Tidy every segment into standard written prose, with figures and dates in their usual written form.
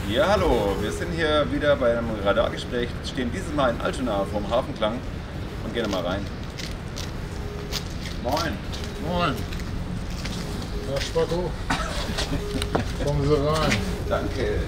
Ja, hallo, wir sind hier wieder bei einem Radargespräch, stehen dieses Mal in Altona vom Hafenklang und gehen mal rein. Moin. Moin. Herr Spacko, kommen Sie rein. Danke.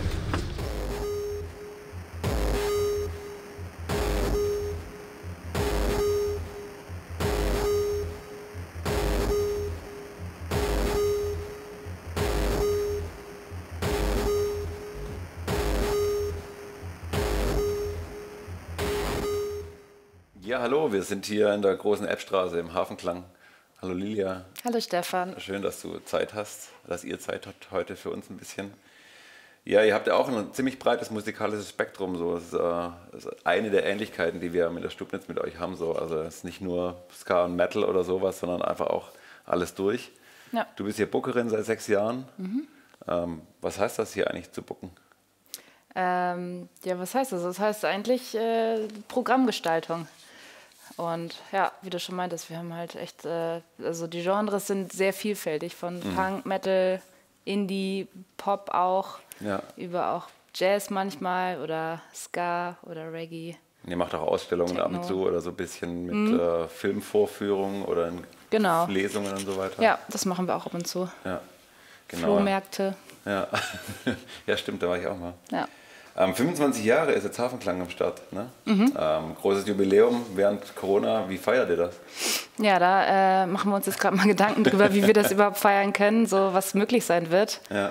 Ja, hallo, wir sind hier in der großen Eppstraße im Hafenklang. Hallo Lilia. Hallo Stefan. Schön, dass du Zeit hast, dass ihr Zeit habt heute für uns ein bisschen. Ja, ihr habt ja auch ein ziemlich breites musikalisches Spektrum. So. Das ist eine der Ähnlichkeiten, die wir mit der Stubnitz mit euch haben. So. Also es ist nicht nur Ska und Metal oder sowas, sondern einfach auch alles durch. Ja. Du bist hier Bookerin seit 6 Jahren. Was heißt das hier eigentlich zu booken? Ja, was heißt das? Das heißt eigentlich Programmgestaltung. Und ja, wie du schon meintest, wir haben halt echt, also die Genres sind sehr vielfältig, von Punk, Metal, Indie, Pop auch, über auch Jazz manchmal oder Ska oder Reggae. Und ihr macht auch Ausstellungen Techno. ab und zu oder so ein bisschen mit Filmvorführungen oder in Lesungen und so weiter? Ja, das machen wir auch ab und zu. Ja, genau. Flohmärkte. Ja. Ja, stimmt, da war ich auch mal. Ja. 25 Jahre ist jetzt Hafenklang am Start. Ne? Großes Jubiläum während Corona. Wie feiert ihr das? Ja, da machen wir uns jetzt gerade mal Gedanken drüber, wie wir das überhaupt feiern können, so was möglich sein wird. Ja.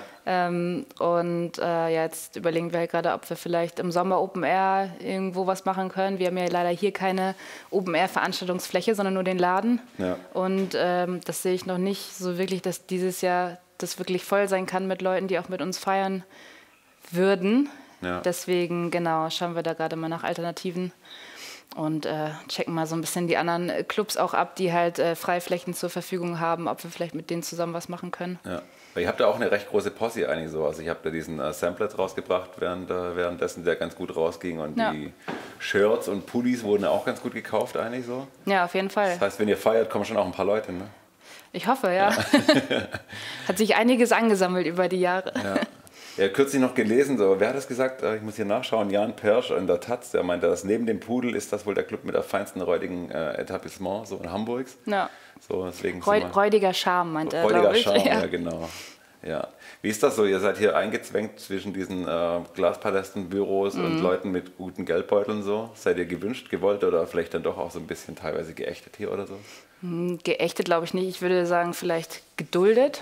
Ja, jetzt überlegen wir halt gerade, ob wir vielleicht im Sommer Open Air irgendwo was machen können. Wir haben ja leider hier keine Open Air Veranstaltungsfläche, sondern nur den Laden. Ja. Und das sehe ich noch nicht so wirklich, dass dieses Jahr das wirklich voll sein kann mit Leuten, die auch mit uns feiern würden. Ja. Deswegen, genau, schauen wir da gerade mal nach Alternativen und checken mal so ein bisschen die anderen Clubs auch ab, die halt Freiflächen zur Verfügung haben, ob wir vielleicht mit denen zusammen was machen können. Ja. Weil ihr habt ja auch eine recht große Posse eigentlich so. Also ich habe da diesen Samplet rausgebracht währenddessen, der ganz gut rausging und die Shirts und Pullis wurden auch ganz gut gekauft eigentlich so. Ja, auf jeden Fall. Das heißt, wenn ihr feiert, kommen schon auch ein paar Leute, ne? Ich hoffe, ja. Hat sich einiges angesammelt über die Jahre. Ja. Ja, kürzlich noch gelesen, so, wer hat das gesagt? Ich muss hier nachschauen, Jan Persch in der Taz, der meinte, dass neben dem Pudel ist das wohl der Club mit der feinsten räudigen Etablissement, so in Hamburgs. Ja. So, deswegen räudiger Charme, meint er, räudiger glaube ich. Charme, ja genau. Ja. Wie ist das so? Ihr seid hier eingezwängt zwischen diesen Glaspalästen-Büros und Leuten mit guten Geldbeuteln so. Seid ihr gewünscht, gewollt oder vielleicht dann doch auch so ein bisschen teilweise geächtet hier oder so? Geächtet glaube ich nicht. Ich würde sagen, vielleicht geduldet.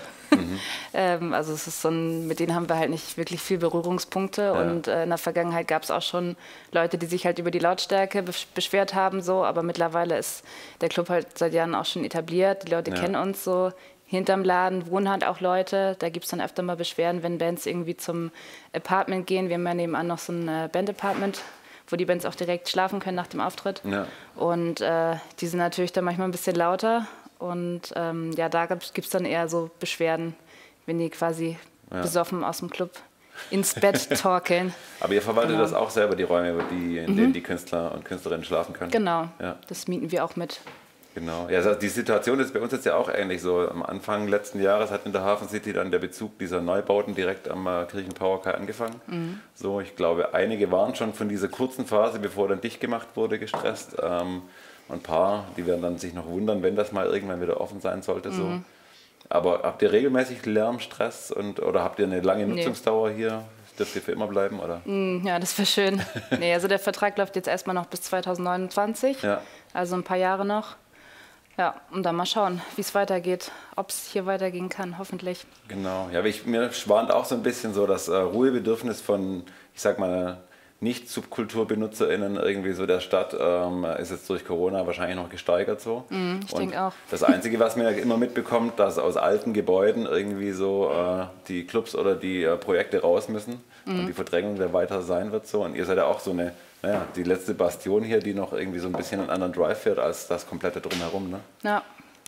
Also es ist so mit denen haben wir halt nicht wirklich viel Berührungspunkte. Ja. Und in der Vergangenheit gab es auch schon Leute, die sich halt über die Lautstärke beschwert haben. So. Aber mittlerweile ist der Club halt seit Jahren auch schon etabliert. Die Leute kennen uns so. Hinterm Laden wohnen halt auch Leute. Da gibt es dann öfter mal Beschwerden, wenn Bands irgendwie zum Apartment gehen. Wir haben ja nebenan noch so ein Band-Apartment, wo die Bands auch direkt schlafen können nach dem Auftritt. Ja. Und die sind natürlich dann manchmal ein bisschen lauter. Und ja, da gibt es dann eher so Beschwerden, wenn die quasi besoffen aus dem Club ins Bett torkeln. Aber ihr verwaltet das auch selber, die Räume, in denen die Künstler und Künstlerinnen schlafen können? Genau, das mieten wir auch mit. Genau. Ja, die Situation ist bei uns jetzt ja auch ähnlich. So am Anfang letzten Jahres hat in der Hafen City dann der Bezug dieser Neubauten direkt am Kirchenpowerkai angefangen. So, ich glaube, einige waren schon von dieser kurzen Phase, bevor dann dicht gemacht wurde, gestresst. Und ein paar, die werden dann sich noch wundern, wenn das mal irgendwann wieder offen sein sollte. So. Aber habt ihr regelmäßig Lärm, Stress oder habt ihr eine lange Nutzungsdauer hier? Dürft ihr für immer bleiben, oder? Ja, das wäre schön. Nee, also der Vertrag läuft jetzt erstmal noch bis 2029, also ein paar Jahre noch. Ja, und dann mal schauen, wie es weitergeht, ob es hier weitergehen kann, hoffentlich. Genau, ja, mir schwant auch so ein bisschen so das Ruhebedürfnis von, ich sag mal, Nicht-SubkulturbenutzerInnen irgendwie so der Stadt ist jetzt durch Corona wahrscheinlich noch gesteigert so. Ich denke auch. Das Einzige, was man ja immer mitbekommt, dass aus alten Gebäuden irgendwie so die Clubs oder die Projekte raus müssen und die Verdrängung der weiter sein wird so. Und ihr seid ja auch so eine, die letzte Bastion hier, die noch irgendwie so ein bisschen einen anderen Drive fährt als das komplette Drumherum. Ne? Ja.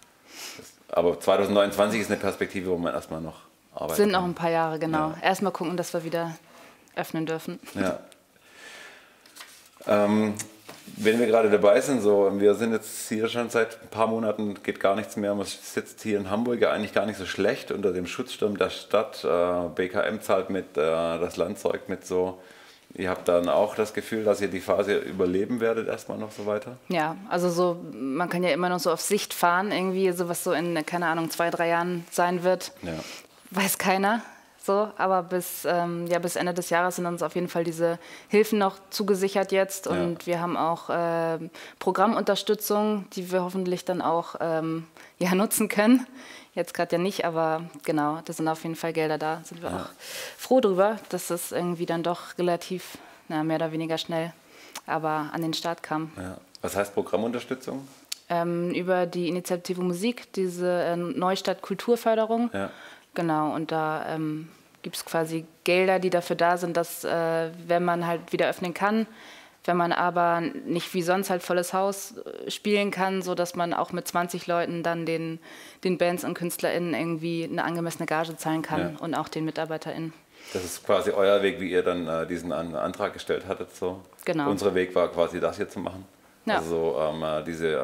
Aber 2029 ist eine Perspektive, wo man erstmal noch arbeitet. Sind noch ein paar Jahre, genau. Erstmal gucken, dass wir wieder öffnen dürfen. Ja. Wenn wir gerade dabei sind, so, wir sind jetzt hier schon seit ein paar Monaten, geht gar nichts mehr. Man sitzt hier in Hamburg ja eigentlich gar nicht so schlecht unter dem Schutzschirm der Stadt. BKM zahlt mit, das Land zeugt mit so. Ihr habt dann auch das Gefühl, dass ihr die Phase überleben werdet, erstmal noch so weiter? Ja, also so, man kann ja immer noch so auf Sicht fahren, irgendwie, so was so in, keine Ahnung, 2, 3 Jahren sein wird, Ja. weiß keiner. So, aber bis Ende des Jahres sind uns auf jeden Fall diese Hilfen noch zugesichert jetzt und wir haben auch Programmunterstützung, die wir hoffentlich dann auch nutzen können. Jetzt gerade ja nicht, aber genau, da sind auf jeden Fall Gelder da. Sind wir auch froh drüber, dass es irgendwie dann doch relativ, mehr oder weniger schnell, aber an den Start kam. Ja. Was heißt Programmunterstützung? Über die Initiative Musik, diese Neustadt Kulturförderung. Ja. Genau, und da gibt es quasi Gelder, die dafür da sind, dass, wenn man halt wieder öffnen kann, wenn man aber nicht wie sonst halt volles Haus spielen kann, sodass man auch mit 20 Leuten dann den Bands und KünstlerInnen irgendwie eine angemessene Gage zahlen kann und auch den MitarbeiterInnen. Das ist quasi euer Weg, wie ihr dann diesen Antrag gestellt hattet. So. Genau. Unser Weg war quasi das hier zu machen. Ja. Also diese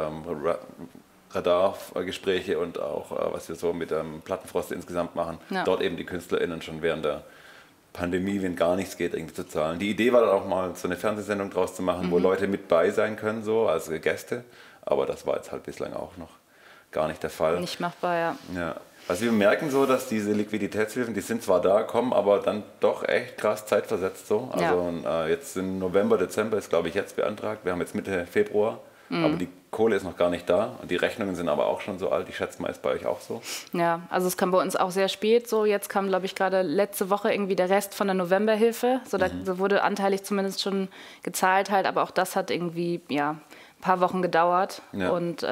Radargespräche und auch was wir so mit Plattenfrost insgesamt machen, dort eben die KünstlerInnen schon während der Pandemie, wenn gar nichts geht, irgendwie zu zahlen. Die Idee war dann auch mal so eine Fernsehsendung draus zu machen, wo Leute mit bei sein können, so als Gäste, aber das war jetzt halt bislang auch noch gar nicht der Fall. Nicht machbar, ja. Ja. Also wir merken so, dass diese Liquiditätshilfen, die sind zwar da, kommen aber dann doch echt krass zeitversetzt so. Also jetzt im November, Dezember ist glaube ich jetzt beantragt, wir haben jetzt Mitte Februar, aber die Kohle ist noch gar nicht da und die Rechnungen sind aber auch schon so alt, ich schätze mal, ist bei euch auch so. Ja, also es kam bei uns auch sehr spät so, jetzt kam glaube ich gerade letzte Woche irgendwie der Rest von der Novemberhilfe, so da wurde anteilig zumindest schon gezahlt halt, aber auch das hat irgendwie ein paar Wochen gedauert und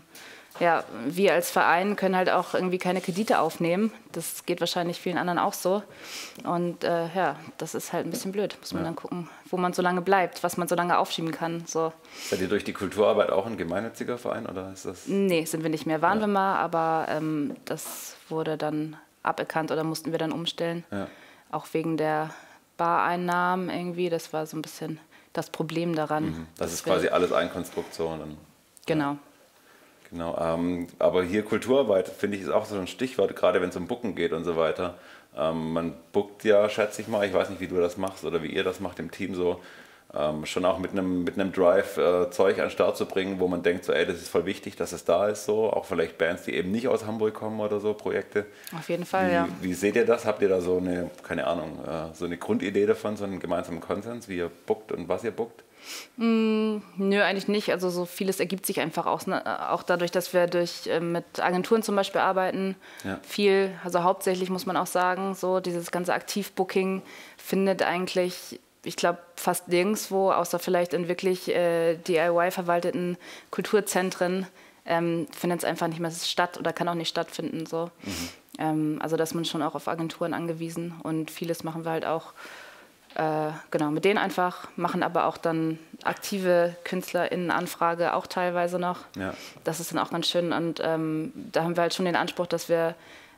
wir als Verein können halt auch irgendwie keine Kredite aufnehmen. Das geht wahrscheinlich vielen anderen auch so. Und das ist halt ein bisschen blöd. Muss man dann gucken, wo man so lange bleibt, was man so lange aufschieben kann. So. Seid ihr durch die Kulturarbeit auch ein gemeinnütziger Verein oder ist das? Nee, sind wir nicht mehr. Waren wir mal, aber das wurde dann aberkannt oder mussten wir dann umstellen. Ja. Auch wegen der Bareinnahmen irgendwie. Das war so ein bisschen das Problem daran. Das ist quasi alles ein Konstrukt so. Und dann, genau. Genau, aber hier Kulturarbeit, finde ich, ist auch so ein Stichwort, gerade wenn es um Booken geht und so weiter. Man bookt ja, schätze ich mal, ich weiß nicht, wie du das machst oder wie ihr das macht im Team so, schon auch mit einem Drive Zeug an den Start zu bringen, wo man denkt, so, ey, das ist voll wichtig, dass es da ist, so, auch vielleicht Bands, die eben nicht aus Hamburg kommen oder so, Projekte. Auf jeden Fall, Wie seht ihr das? Habt ihr da so eine, keine Ahnung, so eine Grundidee davon, so einen gemeinsamen Konsens, wie ihr bookt und was ihr bookt? Nö, eigentlich nicht. Also so vieles ergibt sich einfach auch dadurch, dass wir mit Agenturen zum Beispiel arbeiten. Ja. Viel, also hauptsächlich muss man auch sagen, so dieses ganze Aktivbooking findet eigentlich, ich glaube, fast nirgendwo, außer vielleicht in wirklich DIY-verwalteten Kulturzentren, findet es einfach nicht mehr statt oder kann auch nicht stattfinden. So. Also da ist man schon auch auf Agenturen angewiesen und vieles machen wir halt auch mit denen einfach, machen aber auch dann aktive KünstlerInnen-Anfrage auch teilweise noch. Ja. Das ist dann auch ganz schön und da haben wir halt schon den Anspruch, dass wir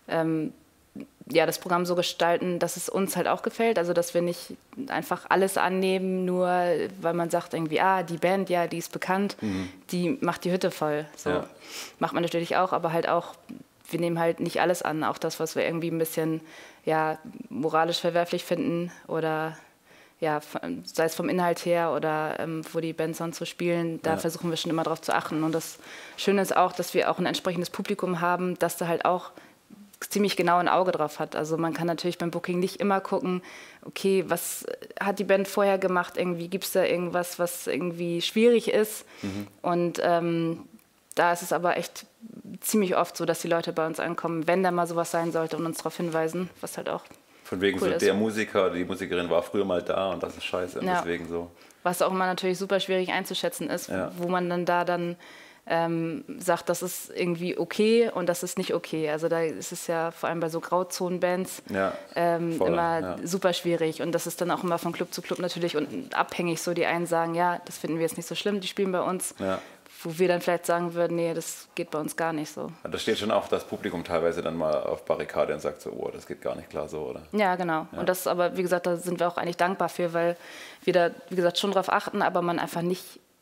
das Programm so gestalten, dass es uns halt auch gefällt, also dass wir nicht einfach alles annehmen, nur weil man sagt irgendwie, die Band, die ist bekannt, die macht die Hütte voll. So. Ja. Macht man natürlich auch, aber halt auch, wir nehmen halt nicht alles an, auch das, was wir irgendwie ein bisschen moralisch verwerflich finden oder sei es vom Inhalt her oder wo die Bands sonst so spielen, da versuchen wir schon immer drauf zu achten. Und das Schöne ist auch, dass wir auch ein entsprechendes Publikum haben, das da halt auch ziemlich genau ein Auge drauf hat. Also man kann natürlich beim Booking nicht immer gucken, okay, was hat die Band vorher gemacht, irgendwie gibt es da irgendwas, was irgendwie schwierig ist. Und da ist es aber echt ziemlich oft so, dass die Leute bei uns ankommen, wenn da mal sowas sein sollte und uns darauf hinweisen, was halt auch von wegen cool so, ist. Der Musiker, die Musikerin war früher mal da und das ist scheiße und deswegen so. Was auch immer natürlich super schwierig einzuschätzen ist, wo man dann sagt, das ist irgendwie okay und das ist nicht okay. Also da ist es ja vor allem bei so Grauzonenbands immer super schwierig und das ist dann auch immer von Club zu Club natürlich und abhängig. So die einen sagen, das finden wir jetzt nicht so schlimm, die spielen bei uns. Ja. Wo wir dann vielleicht sagen würden, nee, das geht bei uns gar nicht so. Da steht schon auch das Publikum teilweise dann mal auf Barrikade und sagt so, oh, das geht gar nicht klar so, oder? Ja, genau. Ja. Und das aber, wie gesagt, da sind wir auch eigentlich dankbar für, weil wir da, wie gesagt, schon drauf achten, aber man einfach nicht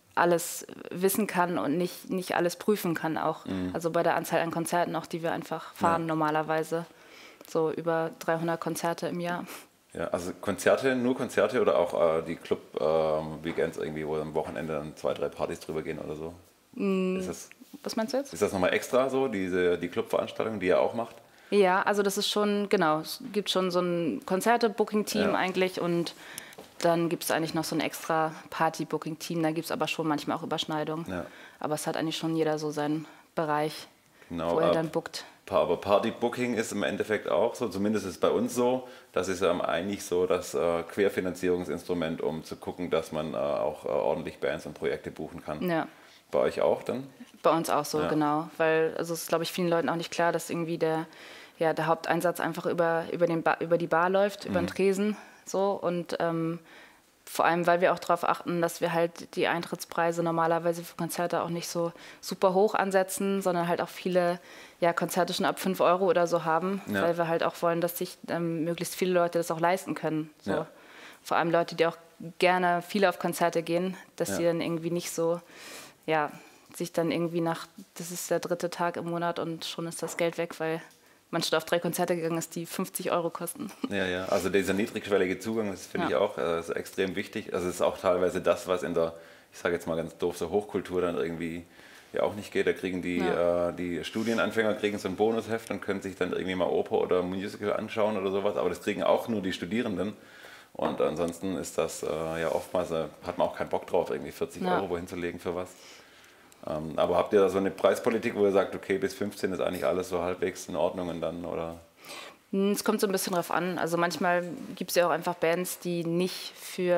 alles wissen kann und nicht alles prüfen kann auch. Also bei der Anzahl an Konzerten auch, die wir einfach fahren normalerweise. So über 300 Konzerte im Jahr. Ja, also Konzerte, nur Konzerte oder auch die Club-Weekends irgendwie, wo am Wochenende dann 2, 3 Partys drüber gehen oder so? Was meinst du jetzt? Ist das nochmal extra so, die Clubveranstaltung, die ihr auch macht? Ja, also das ist schon, genau, es gibt schon so ein Konzerte-Booking-Team eigentlich und dann gibt es eigentlich noch so ein extra Party-Booking-Team, da gibt es aber schon manchmal auch Überschneidungen. Ja. Aber es hat eigentlich schon jeder so seinen Bereich, wo er dann bookt. Aber Party-Booking ist im Endeffekt auch so, zumindest ist es bei uns so, das ist eigentlich so das Querfinanzierungsinstrument, um zu gucken, dass man auch ordentlich Bands und Projekte buchen kann. Ja. Bei euch auch dann? Bei uns auch so, genau. Weil also es ist, glaube ich, vielen Leuten auch nicht klar, dass irgendwie der Haupteinsatz einfach über die Bar läuft, über den Tresen. So. Und vor allem, weil wir auch darauf achten, dass wir halt die Eintrittspreise normalerweise für Konzerte auch nicht so super hoch ansetzen, sondern halt auch viele Konzerte schon ab 5 € oder so haben, weil wir halt auch wollen, dass sich möglichst viele Leute das auch leisten können. So. Ja. Vor allem Leute, die auch gerne viele auf Konzerte gehen, dass sie dann irgendwie nicht so, sich dann irgendwie das ist der 3. Tag im Monat und schon ist das Geld weg, weil man schon auf 3 Konzerte gegangen ist, die 50 € kosten. Ja, also dieser niedrigschwellige Zugang, das finde ich auch ist extrem wichtig. Also es ist auch teilweise das, was in der, ich sage jetzt mal ganz doof, so Hochkultur dann irgendwie auch nicht geht. Da kriegen die Studienanfänger kriegen so ein Bonusheft und können sich dann irgendwie mal Oper oder Musical anschauen oder sowas, aber das kriegen auch nur die Studierenden. Und ansonsten ist das oftmals, hat man auch keinen Bock drauf, irgendwie 40 € wohin zu legen für was. Aber habt ihr da so eine Preispolitik, wo ihr sagt, okay, bis 15 ist eigentlich alles so halbwegs in Ordnung und dann, oder? Es kommt so ein bisschen drauf an. Also manchmal gibt es ja auch einfach Bands, die nicht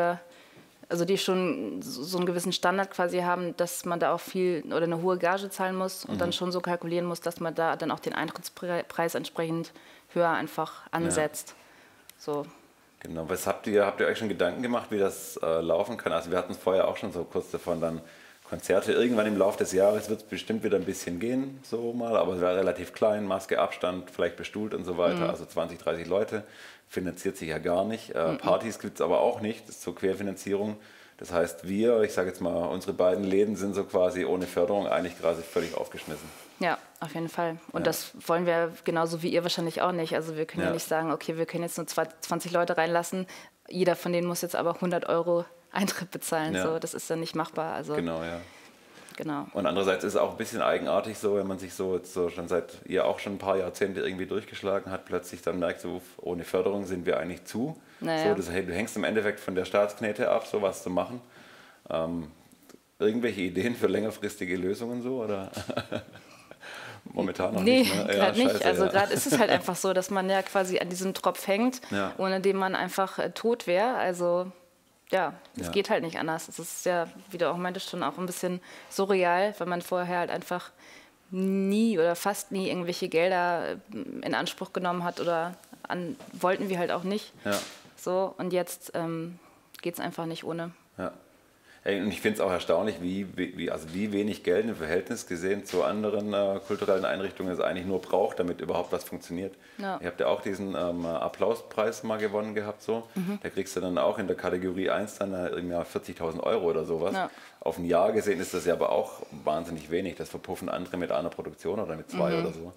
die schon so einen gewissen Standard quasi haben, dass man da auch viel oder eine hohe Gage zahlen muss und dann schon so kalkulieren muss, dass man da dann auch den Eintrittspreis entsprechend höher einfach ansetzt. So. Genau, habt ihr euch schon Gedanken gemacht, wie das laufen kann? Also wir hatten es vorher auch schon so kurz davon, dann Konzerte. Irgendwann im Laufe des Jahres wird es bestimmt wieder ein bisschen gehen, so mal, aber es war relativ klein, Maske, Abstand, vielleicht bestuhlt und so weiter, also 20, 30 Leute, finanziert sich ja gar nicht. Partys gibt es aber auch nicht, das ist zur Querfinanzierung. Das heißt, ich sage jetzt mal, unsere beiden Läden sind so quasi ohne Förderung eigentlich quasi völlig aufgeschmissen. Ja, auf jeden Fall. Und das wollen wir genauso wie ihr wahrscheinlich auch nicht. Also wir können ja nicht sagen, okay, wir können jetzt nur 20 Leute reinlassen, jeder von denen muss jetzt aber 100 € Eintritt bezahlen. So, das ist dann nicht machbar. Also, genau. Und andererseits ist es auch ein bisschen eigenartig so, wenn man sich so schon auch schon ein paar Jahrzehnte irgendwie durchgeschlagen hat, plötzlich dann merkt, so ohne Förderung sind wir eigentlich zu. So, du hängst im Endeffekt von der Staatsknete ab, sowas zu machen. Irgendwelche Ideen für längerfristige Lösungen so, oder? Momentan noch nicht. Nee, gerade nicht. Also gerade ist es halt einfach so, dass man ja quasi an diesem Tropf hängt, ohne den man einfach tot wäre. Also es geht halt nicht anders. Es ist ja, wie du auch meintest, schon auch ein bisschen surreal, weil man vorher halt einfach nie oder fast nie irgendwelche Gelder in Anspruch genommen hat oder wollten wir halt auch nicht. Ja. So, und jetzt geht es einfach nicht ohne. Ja. Und ich finde es auch erstaunlich, wie wenig Geld im Verhältnis gesehen zu anderen kulturellen Einrichtungen es eigentlich nur braucht, damit überhaupt was funktioniert. Ja. Ihr habt ja auch diesen Applauspreis mal gewonnen gehabt. So. Da kriegst du dann auch in der Kategorie 1 dann im Jahr 40.000 € oder sowas. Ja. Auf ein Jahr gesehen ist das ja aber auch wahnsinnig wenig. Das verpuffen andere mit einer Produktion oder mit 2 oder so.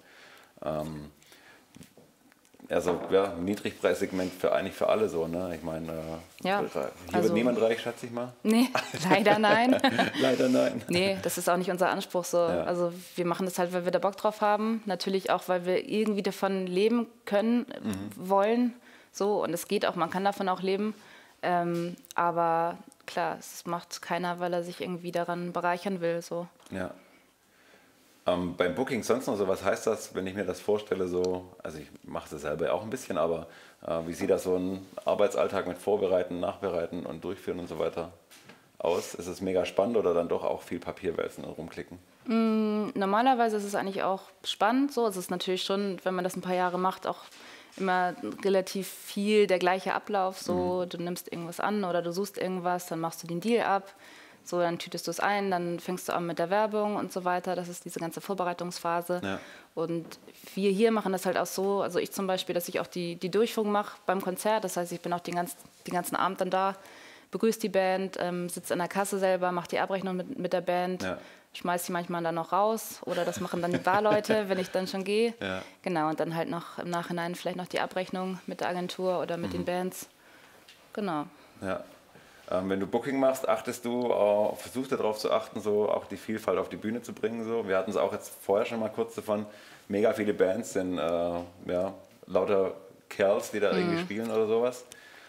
Also Niedrigpreissegment eigentlich für alle so, ne? Ich meine, hier wird niemand reich, schätze ich mal. Nee, leider nein. Leider nein. Nee, das ist auch nicht unser Anspruch so. Ja. Also wir machen das halt, weil wir da Bock drauf haben. Natürlich auch, weil wir irgendwie davon leben können, wollen. So, und es geht auch, man kann davon auch leben. Aber klar, es macht keiner, weil er sich irgendwie daran bereichern will. So. Ja. Beim Booking sonst noch so, was heißt das, wenn ich mir das vorstelle, so, also ich mache es selber auch ein bisschen, aber wie sieht das so ein Arbeitsalltag mit Vorbereiten, Nachbereiten und Durchführen und so weiter aus? Ist es mega spannend oder dann doch auch viel Papierwälzen und rumklicken? Normalerweise ist es eigentlich auch spannend, so. Es ist natürlich schon, wenn man das ein paar Jahre macht, auch immer relativ viel der gleiche Ablauf, so, du nimmst irgendwas an oder du suchst irgendwas, dann machst du den Deal ab. So, dann tütest du es ein, dann fängst du an mit der Werbung und so weiter. Das ist diese ganze Vorbereitungsphase. Ja. Und wir hier machen das halt auch so, also ich zum Beispiel, dass ich auch die Durchführung mache beim Konzert. Das heißt, ich bin auch den ganzen Abend dann da, begrüßt die Band, sitzt an der Kasse selber, macht die Abrechnung mit der Band, schmeißt die manchmal dann noch raus oder das machen dann die Barleute, wenn ich dann schon gehe. Ja. Genau, und dann halt noch im Nachhinein vielleicht noch die Abrechnung mit der Agentur oder mit den Bands. Genau. Ja. Wenn du Booking machst, versuchst du darauf zu achten, so auch die Vielfalt auf die Bühne zu bringen. So. Wir hatten es auch jetzt vorher schon mal kurz davon, mega viele Bands sind lauter Kerls, die da irgendwie spielen oder sowas.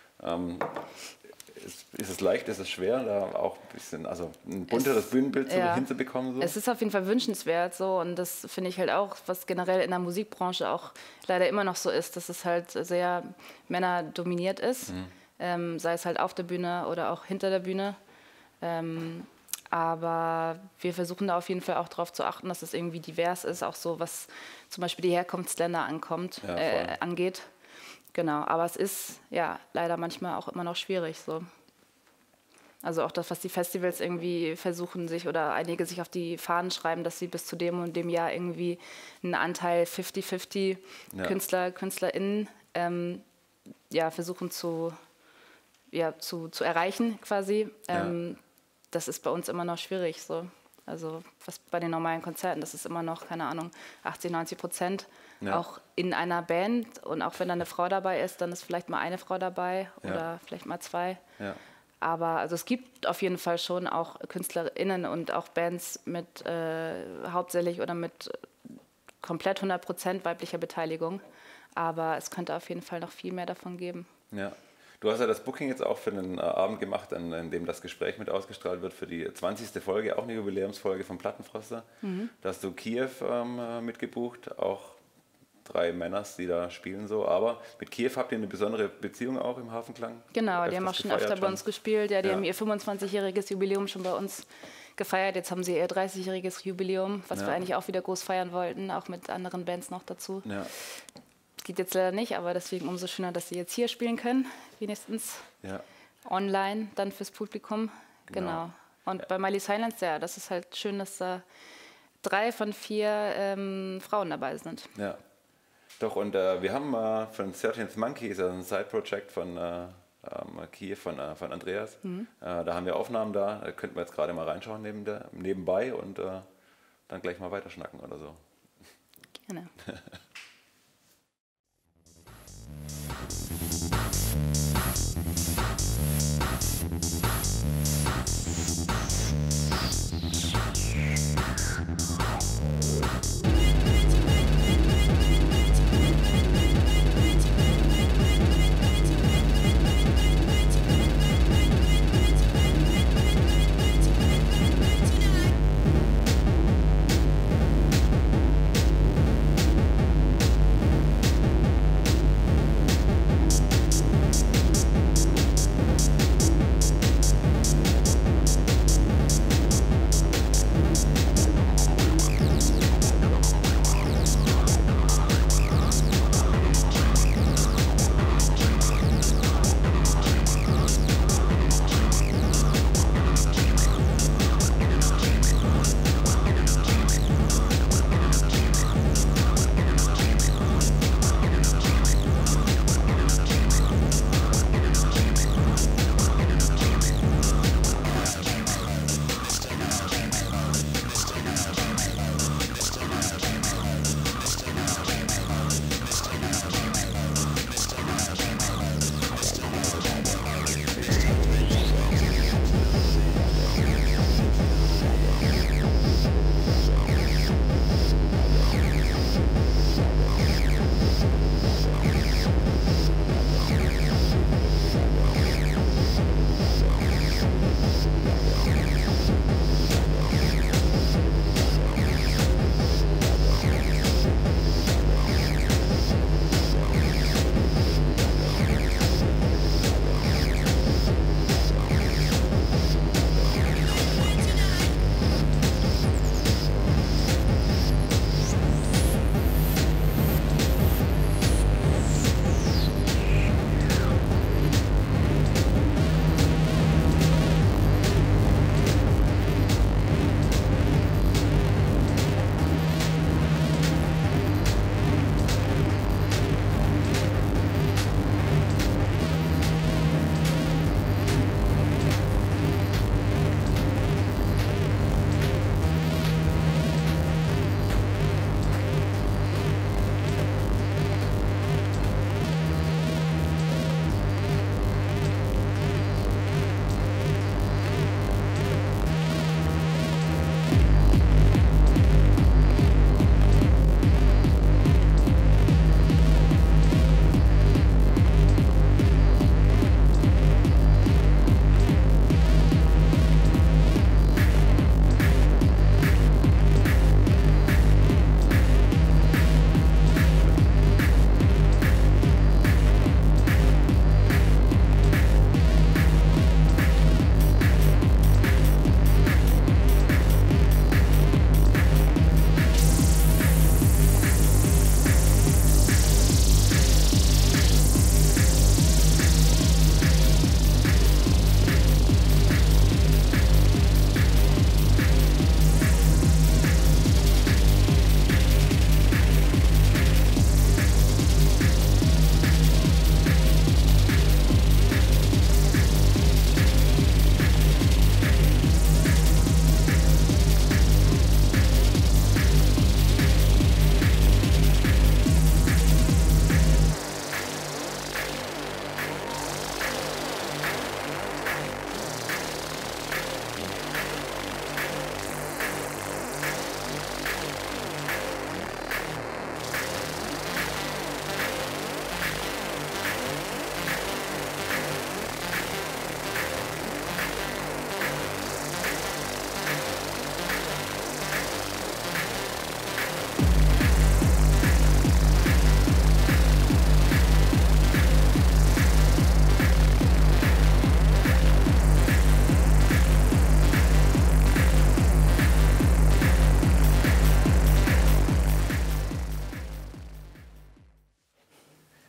Ist es leicht, ist es schwer, da auch ein bisschen, also ein bunteres Bühnenbild hinzubekommen? So? Es ist auf jeden Fall wünschenswert so und das finde ich halt auch, was generell in der Musikbranche auch leider immer noch so ist, dass es halt sehr männerdominiert ist, sei es halt auf der Bühne oder auch hinter der Bühne. Aber wir versuchen da auf jeden Fall auch darauf zu achten, dass es irgendwie divers ist, auch so was zum Beispiel die Herkunftsländer angeht. Genau, aber es ist ja leider manchmal auch immer noch schwierig so. Also auch das, was die Festivals irgendwie versuchen sich oder einige sich auf die Fahnen schreiben, dass sie bis zu dem und dem Jahr irgendwie einen Anteil 50-50 KünstlerInnen versuchen zu erreichen quasi. Das ist bei uns immer noch schwierig so. Also was bei den normalen Konzerten, das ist immer noch, keine Ahnung, 80-90%. Ja. Auch in einer Band und auch wenn da eine Frau dabei ist, dann ist vielleicht mal eine Frau dabei oder vielleicht mal zwei. Ja. Aber also es gibt auf jeden Fall schon auch KünstlerInnen und auch Bands mit hauptsächlich oder mit komplett 100% weiblicher Beteiligung. Aber es könnte auf jeden Fall noch viel mehr davon geben. Ja. Du hast ja das Booking jetzt auch für einen Abend gemacht, in dem das Gespräch mit ausgestrahlt wird für die 20. Folge, auch eine Jubiläumsfolge von Plattenfroster. Da hast du Kiew mitgebucht, auch 3 Männers, die da spielen so. Aber mit Kiew habt ihr eine besondere Beziehung auch im Hafenklang? Genau, die haben auch schon öfter bei uns gespielt. Ja, die haben ihr 25-jähriges Jubiläum schon bei uns gefeiert. Jetzt haben sie ihr 30-jähriges Jubiläum, was wir eigentlich auch wieder groß feiern wollten, auch mit anderen Bands noch dazu. Ja. Geht jetzt leider nicht, aber deswegen umso schöner, dass sie jetzt hier spielen können, wenigstens online dann fürs Publikum. Genau. Und bei Miley Silence, das ist halt schön, dass da 3 von 4 Frauen dabei sind. Ja, doch, und wir haben von 13th Monkeys, also ein Side-Project von Kiew, von Andreas, da haben wir Aufnahmen da könnten wir jetzt gerade mal reinschauen nebenbei und dann gleich mal weiterschnacken oder so. Gerne.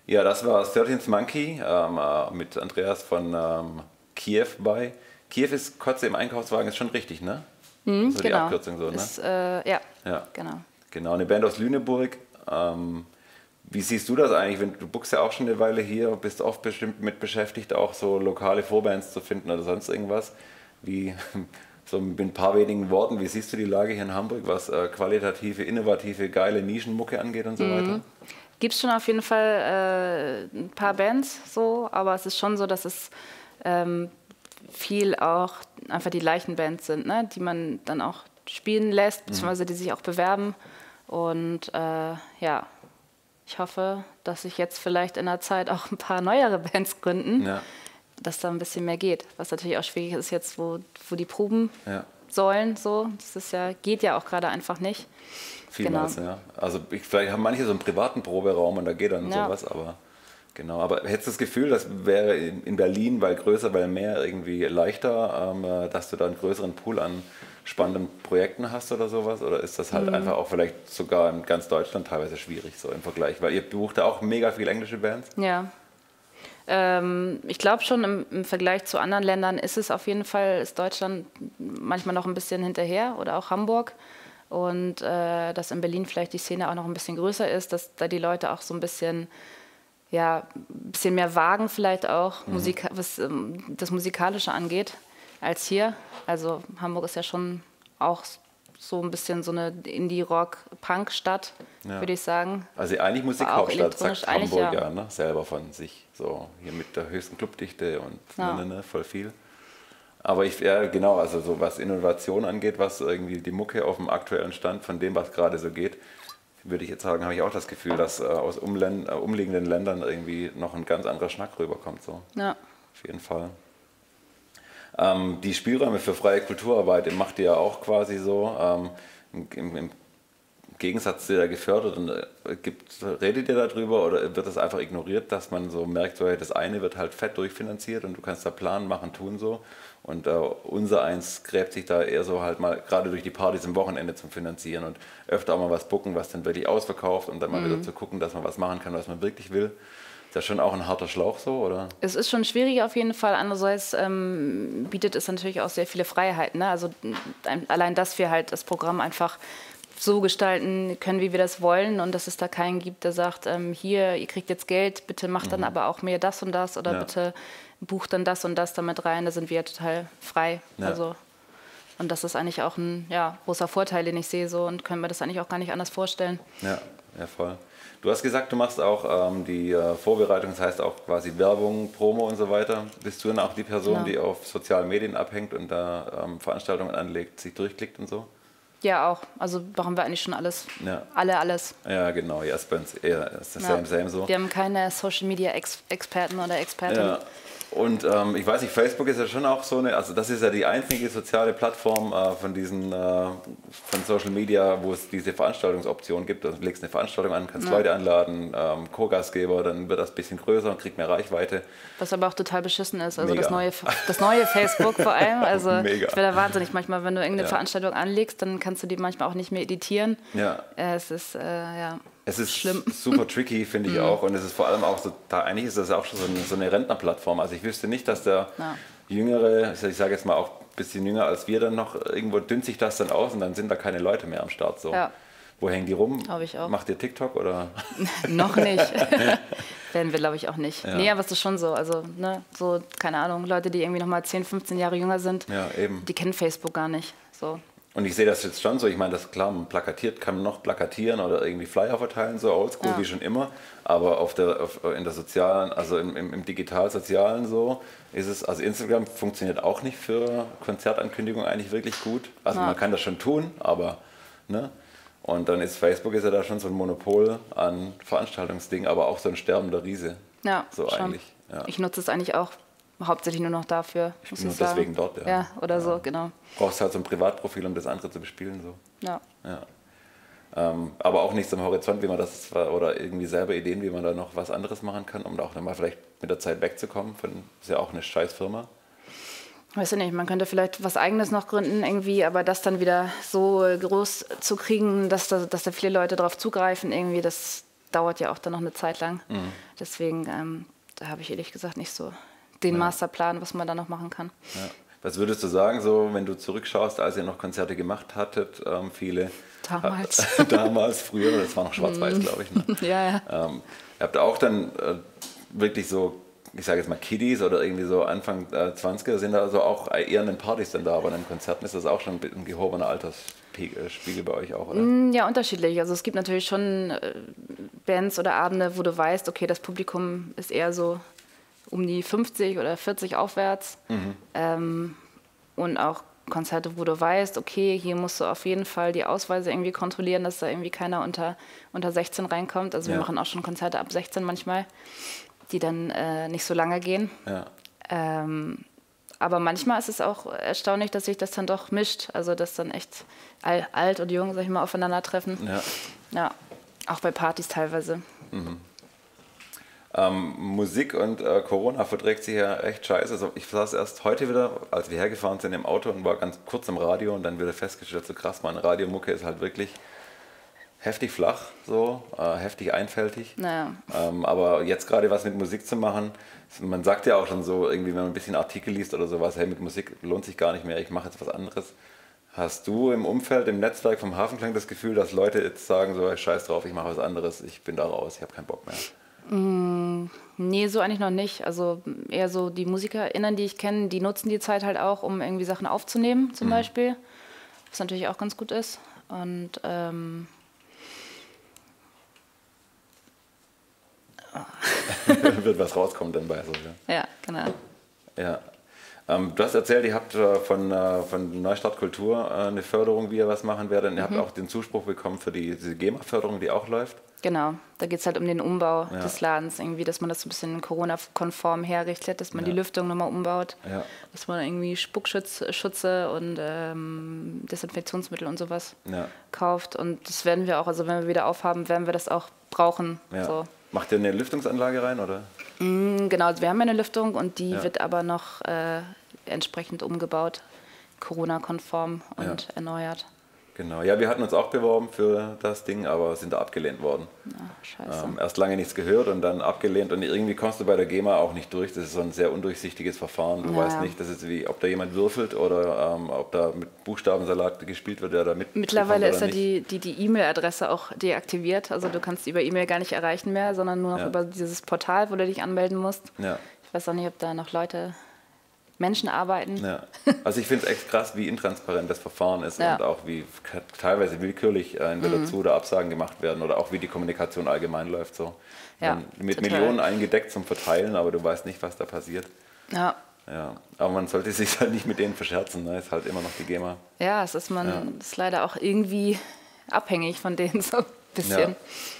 Ja, das war 13th Monkey mit Andreas von Kiew bei. Kiew ist Kotze im Einkaufswagen, ist schon richtig, ne? Mhm, so genau. Die Abkürzung so, ne? Ist, ja, genau. Genau, eine Band aus Lüneburg. Wie siehst du das eigentlich? Du bookst ja auch schon eine Weile hier, bist oft bestimmt mit beschäftigt, auch so lokale Vorbands zu finden oder sonst irgendwas. So mit ein paar wenigen Worten, wie siehst du die Lage hier in Hamburg, was qualitative, innovative, geile Nischenmucke angeht und so weiter? Gibt es schon auf jeden Fall ein paar Bands, so, aber es ist schon so, dass es viel auch einfach die Leichenbands sind, ne? Die man dann auch spielen lässt, beziehungsweise die sich auch bewerben. Und ja, ich hoffe, dass sich jetzt vielleicht in der Zeit auch ein paar neuere Bands gründen, dass da ein bisschen mehr geht. Was natürlich auch schwierig ist jetzt, wo die Proben sollen. So. Das ist geht ja auch gerade einfach nicht. Vielmals, ja. Also vielleicht haben manche so einen privaten Proberaum und da geht dann sowas, aber genau. Aber hättest du das Gefühl, das wäre in Berlin, weil größer, weil mehr irgendwie leichter, dass du da einen größeren Pool an spannenden Projekten hast oder sowas? Oder ist das halt einfach auch vielleicht sogar in ganz Deutschland teilweise schwierig so im Vergleich? Weil ihr bucht da auch mega viel englische Bands. Ja. Ich glaube schon, im Vergleich zu anderen Ländern ist Deutschland manchmal noch ein bisschen hinterher oder auch Hamburg. Und dass in Berlin vielleicht die Szene auch noch ein bisschen größer ist, dass da die Leute auch so ein bisschen mehr wagen vielleicht auch, was das Musikalische angeht, als hier. Also Hamburg ist ja schon auch so ein bisschen so eine Indie-Rock-Punk-Stadt, würde ich sagen. Also eigentlich Musikhauptstadt, sagt Hamburg ne? Selber von sich. So hier mit der höchsten Clubdichte und voll viel. Aber genau, also so was Innovation angeht, was irgendwie die Mucke auf dem aktuellen Stand von dem, was gerade so geht, würde ich jetzt sagen, habe ich auch das Gefühl, dass aus umliegenden Ländern irgendwie noch ein ganz anderer Schnack rüberkommt. So. Ja. Auf jeden Fall. Die Spielräume für freie Kulturarbeit macht ihr ja auch quasi so, im Gegensatz zu der gefördert. Redet ihr darüber oder wird das einfach ignoriert, dass man so merkt, so, das eine wird halt fett durchfinanziert und du kannst da planen, machen, tun so. Und unser eins gräbt sich da eher so halt mal gerade durch die Partys am Wochenende zum Finanzieren und öfter auch mal was booken, was dann wirklich ausverkauft und dann mal wieder zu gucken, dass man was machen kann, was man wirklich will. Ist das schon auch ein harter Schlauch so, oder? Es ist schon schwierig auf jeden Fall. Andererseits bietet es natürlich auch sehr viele Freiheiten. Ne? Also allein, dass wir halt das Programm einfach so gestalten können, wie wir das wollen und dass es da keinen gibt, der sagt, hier, ihr kriegt jetzt Geld, bitte macht dann aber auch mehr das und das oder bitte bucht dann das und das damit rein. Da sind wir ja total frei. Ja. Also, und das ist eigentlich auch ein großer Vorteil, den ich sehe so und können wir das eigentlich auch gar nicht anders vorstellen. Ja, voll. Du hast gesagt, du machst auch die Vorbereitung, das heißt auch quasi Werbung, Promo und so weiter. Bist du dann auch die Person, die auf sozialen Medien abhängt und da Veranstaltungen anlegt, sich durchklickt und so? Ja, auch. Also machen wir eigentlich schon alles. Ja. Alles. Ja, genau. Ja, ist bei uns eher same so. Wir haben keine Social-Media-Experten oder Expertinnen. Ja. Und ich weiß nicht, Facebook ist ja schon auch so also das ist ja die einzige soziale Plattform von Social Media, wo es diese Veranstaltungsoption gibt. Also du legst eine Veranstaltung an, kannst Leute anladen, Co-Gastgeber, dann wird das ein bisschen größer und kriegt mehr Reichweite. Was aber auch total beschissen ist, also das neue Facebook vor allem. Also ich werde da wahnsinnig manchmal, wenn du irgendeine Veranstaltung anlegst, dann kannst du die manchmal auch nicht mehr editieren. Ja. Es ist Es ist schlimm. Super tricky, finde ich auch. Und es ist vor allem auch so, eigentlich ist das auch schon so eine Rentnerplattform. Also ich wüsste nicht, dass der Jüngere, ich sage jetzt mal auch ein bisschen jünger als wir dann noch, irgendwo dünnt sich das dann aus und dann sind da keine Leute mehr am Start. So. Ja. Wo hängen die rum? Glaube ich auch. Macht ihr TikTok oder? Noch nicht. Werden wir, glaube ich, auch nicht. Ja. Nee, aber es ist schon so. Also, so, keine Ahnung, Leute, die irgendwie noch mal 10, 15 Jahre jünger sind, die kennen Facebook gar nicht. So. Und ich sehe das jetzt schon so, ich meine, das ist klar, kann man noch plakatieren oder irgendwie Flyer verteilen, so oldschool wie schon immer, aber in der sozialen, also im digital-sozialen so, ist es, also Instagram funktioniert auch nicht für Konzertankündigungen eigentlich wirklich gut, also man kann das schon tun, aber, und dann ist Facebook ja da schon so ein Monopol an Veranstaltungsdingen, aber auch so ein sterbender Riese. Ja, so schon. Eigentlich. Ja. Ich nutze es eigentlich auch hauptsächlich nur noch dafür. Ich bin nur deswegen dort, ja. Oder so, genau. Brauchst halt so ein Privatprofil, um das andere zu bespielen. So. Ja. Aber auch nichts am Horizont, wie man das, oder irgendwie selber Ideen, wie man da noch was anderes machen kann, um da auch dann mal vielleicht mit der Zeit wegzukommen. Das ist ja auch eine Scheißfirma. Weiß ich nicht, man könnte vielleicht was Eigenes noch gründen irgendwie, aber das dann wieder so groß zu kriegen, dass da viele Leute drauf zugreifen, irgendwie, das dauert ja auch dann noch eine Zeit lang. Deswegen, da habe ich ehrlich gesagt nicht so den Masterplan, was man da noch machen kann. Ja. Was würdest du sagen, so wenn du zurückschaust, als ihr noch Konzerte gemacht hattet, viele? Damals. Damals, früher, das war noch schwarz-weiß, glaube ich. Ne? Ja. Ihr habt auch dann wirklich so, ich sage jetzt mal Kiddies oder irgendwie so Anfang 20er sind da also auch eher an den Partys dann da, aber an den Konzerten ist das auch schon ein gehobener Altersspiegel bei euch auch, oder? Ja, unterschiedlich. Also es gibt natürlich schon Bands oder Abende, wo du weißt, okay, das Publikum ist eher so um die 50 oder 40 aufwärts. Und auch Konzerte, wo du weißt, okay, hier musst du auf jeden Fall die Ausweise irgendwie kontrollieren, dass da irgendwie keiner unter 16 reinkommt. Also wir machen auch schon Konzerte ab 16 manchmal, die dann nicht so lange gehen. Ja. Aber manchmal ist es auch erstaunlich, dass sich das dann doch mischt. Also dass dann echt alt und jung, sag ich mal, aufeinandertreffen. Ja, auch bei Partys teilweise. Musik und Corona verträgt sich ja echt scheiße. Also ich saß erst heute wieder, als wir hergefahren sind, im Auto und war ganz kurz im Radio und dann wieder festgestellt, so krass, meine Radiomucke ist halt wirklich heftig flach, so heftig einfältig. Naja. Aber jetzt gerade was mit Musik zu machen, man sagt ja auch schon so, irgendwie, wenn man ein bisschen Artikel liest oder sowas, hey, mit Musik lohnt sich gar nicht mehr, ich mache jetzt was anderes. Hast du im Umfeld, im Netzwerk vom Hafenklang das Gefühl, dass Leute jetzt sagen, so scheiß drauf, ich mache was anderes, ich bin da raus, ich habe keinen Bock mehr? Nee, so eigentlich noch nicht. Also eher so die MusikerInnen, die ich kenne, die nutzen die Zeit halt auch, um irgendwie Sachen aufzunehmen zum Beispiel, was natürlich auch ganz gut ist. Und wird was rauskommen dann bei so. Ja, genau. Ja. Du hast erzählt, ihr habt von Neustart Kultur eine Förderung, wie ihr was machen werdet. Und ihr habt auch den Zuspruch bekommen für diese GEMA-Förderung, die auch läuft. Genau, da geht es halt um den Umbau des Ladens, irgendwie, dass man das so ein bisschen Corona-konform herrichtet, dass man die Lüftung nochmal umbaut, dass man irgendwie Spuckschutze und Desinfektionsmittel und sowas kauft. Und das werden wir auch, also wenn wir wieder aufhaben, werden wir das auch brauchen. Ja. So. Macht ihr eine Lüftungsanlage rein, oder? Genau, also wir haben eine Lüftung und die wird aber noch entsprechend umgebaut, Corona-konform und erneuert. Genau, ja, wir hatten uns auch beworben für das Ding, aber sind da abgelehnt worden. Scheiße. Erst lange nichts gehört und dann abgelehnt und irgendwie kommst du bei der GEMA auch nicht durch. Das ist so ein sehr undurchsichtiges Verfahren. Du weißt nicht, das ist wie, ob da jemand würfelt oder ob da mit Buchstabensalat gespielt wird, der da mit. Mittlerweile ist ja die E-Mail-Adresse auch deaktiviert. Also du kannst über E-Mail gar nicht erreichen mehr, sondern nur noch über dieses Portal, wo du dich anmelden musst. Ja. Ich weiß auch nicht, ob da noch Menschen arbeiten. Ja. Also ich finde es echt krass, wie intransparent das Verfahren ist und auch wie teilweise willkürlich entweder Zu- oder Absagen gemacht werden oder auch wie die Kommunikation allgemein läuft. So. Ja, mit Millionen eingedeckt zum Verteilen, aber du weißt nicht, was da passiert. Ja. Ja. Aber man sollte sich halt nicht mit denen verscherzen, ne? Ist halt immer noch die GEMA. Ja, es ist ist leider auch irgendwie abhängig von denen so ein bisschen. Ja.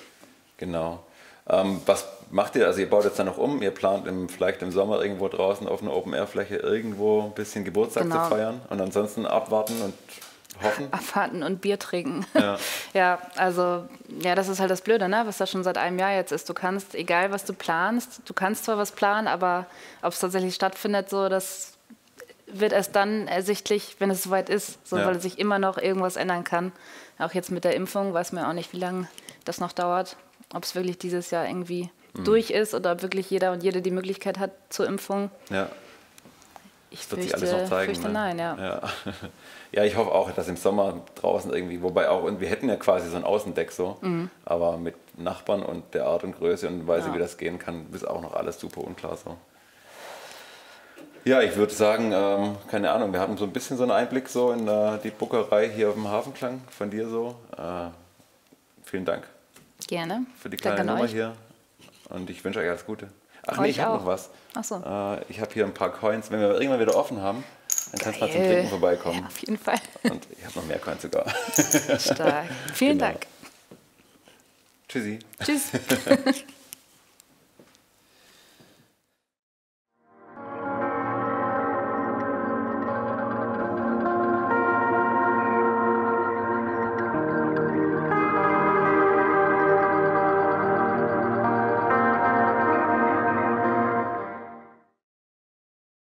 Genau. Was macht ihr? Also ihr baut jetzt dann noch um, ihr plant vielleicht im Sommer irgendwo draußen auf einer Open-Air-Fläche irgendwo ein bisschen Geburtstag zu feiern und ansonsten abwarten und hoffen? Abwarten und Bier trinken. Ja, also das ist halt das Blöde, ne? Was da schon seit einem Jahr jetzt ist. Du kannst, egal was du planst, du kannst zwar was planen, aber ob es tatsächlich stattfindet, so, das wird erst dann ersichtlich, wenn es soweit ist, so, weil sich immer noch irgendwas ändern kann. Auch jetzt mit der Impfung weiß man auch nicht, wie lange das noch dauert. Ob es wirklich dieses Jahr irgendwie durch ist oder ob wirklich jeder und jede die Möglichkeit hat zur Impfung. Ja. Ich fürchte nein, ja. Ja, ich hoffe auch, dass im Sommer draußen irgendwie, wobei auch, und wir hätten ja quasi so ein Außendeck so, aber mit Nachbarn und der Art und Größe und Weise, wie das gehen kann, ist auch noch alles super unklar so. Ja, ich würde sagen, keine Ahnung, wir hatten so ein bisschen so einen Einblick so in die Bookerei hier auf dem Hafenklang von dir so. Vielen Dank. Gerne. Für die kleine Nummer hier. Und ich wünsche euch alles Gute. Ach nee, ich habe noch was. Ach so. Ich habe hier ein paar Coins. Wenn wir irgendwann wieder offen haben, dann kannst du mal zum Trinken vorbeikommen. Ja, auf jeden Fall. Und ich habe noch mehr Coins sogar. Stark. Vielen Dank. Tschüssi. Tschüss.